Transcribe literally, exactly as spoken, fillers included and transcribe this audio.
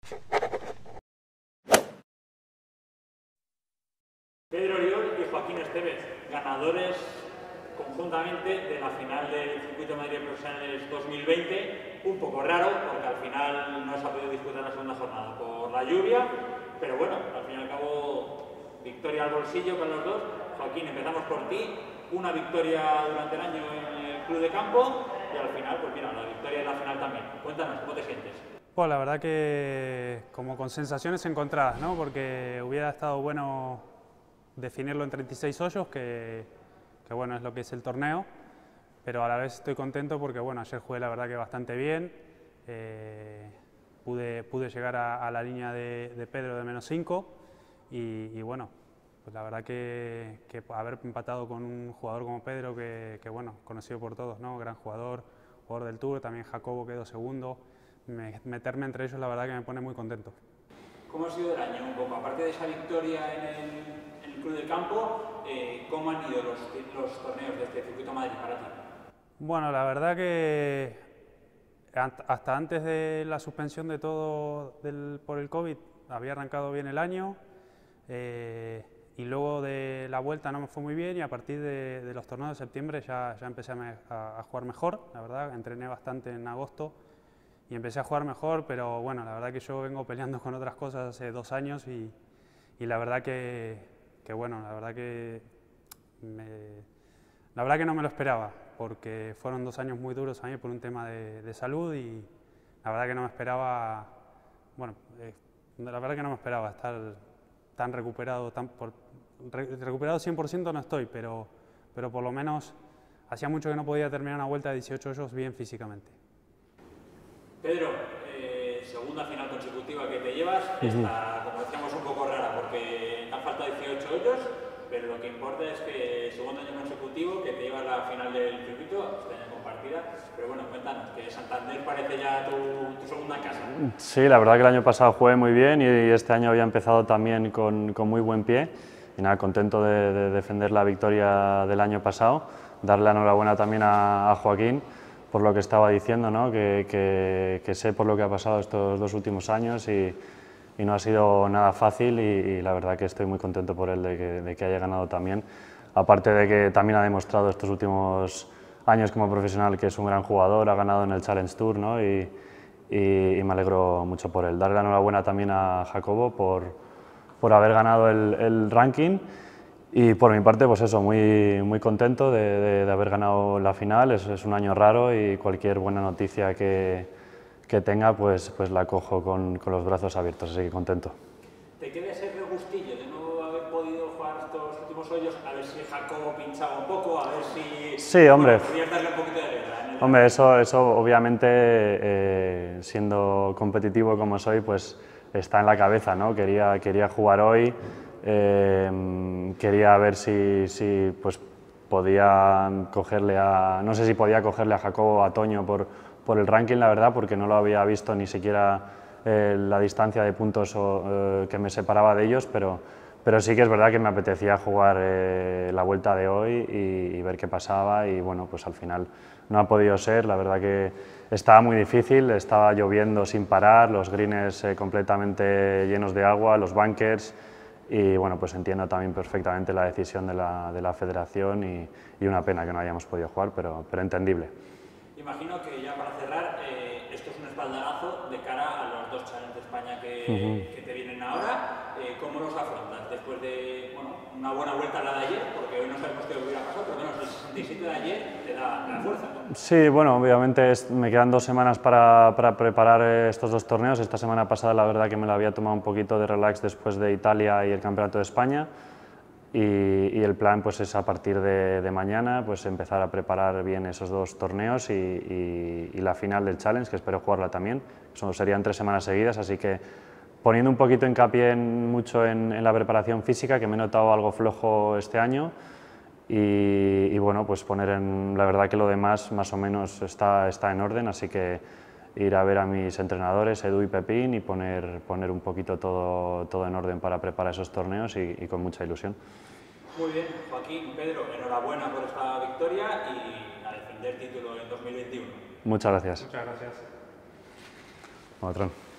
Pedro Oriol y Joaquín Estevez, ganadores conjuntamente de la final del Circuito de Madrid Profesionales dos mil veinte, un poco raro porque al final no se ha podido disputar la segunda jornada por la lluvia, pero bueno, al fin y al cabo victoria al bolsillo con los dos. Joaquín, empezamos por ti, una victoria durante el año en el Club de Campo y al final, pues mira, la victoria en la final también. Cuéntanos, ¿cómo te sientes? Pues la verdad que como con sensaciones encontradas, ¿no? Porque hubiera estado bueno definirlo en treinta y seis hoyos, que, que bueno, es lo que es el torneo, pero a la vez estoy contento porque bueno, ayer jugué la verdad que bastante bien, eh, pude, pude llegar a, a la línea de, de Pedro de menos cinco y, y bueno, pues la verdad que, que haber empatado con un jugador como Pedro, que, que bueno, conocido por todos, ¿no? Gran jugador, jugador del Tour, también Jacobo quedó segundo, me, meterme entre ellos la verdad que me pone muy contento. ¿Cómo ha sido el año un poco? Aparte de esa victoria en el, en el Club de Campo, eh, ¿cómo han ido los, los torneos de este Circuito Madrid para ti? Bueno, la verdad que hasta antes de la suspensión de todo del, por el COVID había arrancado bien el año, eh, y luego de la vuelta no me fue muy bien y a partir de, de los torneos de septiembre ya, ya empecé a, a jugar mejor, la verdad, entrené bastante en agosto y empecé a jugar mejor, pero bueno, la verdad que yo vengo peleando con otras cosas hace dos años y, y la verdad que, que bueno, la verdad que me, la verdad que no me lo esperaba, porque fueron dos años muy duros a mí por un tema de, de salud y la verdad que no me esperaba, bueno, eh, la verdad que no me esperaba estar tan recuperado, tan por, re, recuperado cien por ciento no estoy, pero, pero por lo menos hacía mucho que no podía terminar una vuelta de dieciocho hoyos bien físicamente. Pedro, eh, segunda final consecutiva que te llevas, uh-huh. Esta, como decíamos, un poco rara porque te han faltado dieciocho hoyos, pero lo que importa es que segundo año consecutivo que te llevas la final del circuito, este año compartida, pero bueno, cuéntanos, que Santander parece ya tu, tu segunda casa. Sí, la verdad que el año pasado jugué muy bien y este año había empezado también con, con muy buen pie y nada, contento de, de defender la victoria del año pasado, darle la enhorabuena también a, a Joaquín por lo que estaba diciendo, ¿no? que, que, que sé por lo que ha pasado estos dos últimos años y, y no ha sido nada fácil y, y la verdad que estoy muy contento por él de que, de que haya ganado también, aparte de que también ha demostrado estos últimos años como profesional que es un gran jugador, ha ganado en el Challenge Tour, ¿no? y, y, y me alegro mucho por él. Darle la enhorabuena también a Jacobo por, por haber ganado el, el ranking. Y por mi parte, pues eso, muy, muy contento de, de, de haber ganado la final, es, es un año raro y cualquier buena noticia que, que tenga, pues, pues la cojo con, con los brazos abiertos, así que contento. ¿Te queda ese regustillo de no haber podido jugar estos últimos hoyos? A ver si Jacobo pinchaba un poco, a ver si... Sí, hombre. Bueno, podías darle un poquito de guerra, ¿no? Hombre, eso, eso obviamente, eh, siendo competitivo como soy, pues está en la cabeza, ¿no? Quería, quería jugar hoy. Eh, quería ver si, si pues, podía cogerle a, no sé si podía cogerle a Jacobo o a Toño por, por el ranking, la verdad, porque no lo había visto ni siquiera eh, la distancia de puntos o, eh, que me separaba de ellos, pero, pero sí que es verdad que me apetecía jugar eh, la vuelta de hoy y, y ver qué pasaba y bueno, pues al final no ha podido ser, la verdad que estaba muy difícil, estaba lloviendo sin parar, los greens eh, completamente llenos de agua, los bunkers. Y bueno, pues entiendo también perfectamente la decisión de la, de la federación y, y una pena que no hayamos podido jugar, pero, pero entendible. Imagino que ya para cerrar, eh, esto es un espaldarazo de cara a los dos Challenge de España que, uh-huh. que te vienen ahora. Eh, ¿Cómo los afrontas después de bueno, una buena vuelta a la de ayer? Porque hoy no sabemos qué hubiera pasado, pero bueno, el sesenta y siete de ayer te da la fuerza, ¿no? Sí, bueno, obviamente es, me quedan dos semanas para, para preparar estos dos torneos. Esta semana pasada la verdad que me la había tomado un poquito de relax después de Italia y el Campeonato de España y, y el plan pues es a partir de, de mañana pues empezar a preparar bien esos dos torneos y, y, y la final del Challenge, que espero jugarla también. Eso serían tres semanas seguidas, así que poniendo un poquito hincapié en, mucho en, en la preparación física, que me he notado algo flojo este año. Y, y bueno, pues poner en, la verdad que lo demás más o menos está, está en orden, así que ir a ver a mis entrenadores, Edu y Pepín, y poner, poner un poquito todo, todo en orden para preparar esos torneos y, y con mucha ilusión. Muy bien, Joaquín, Pedro, enhorabuena por esta victoria y a defender título en dos mil veintiuno. Muchas gracias. Muchas gracias. Otro.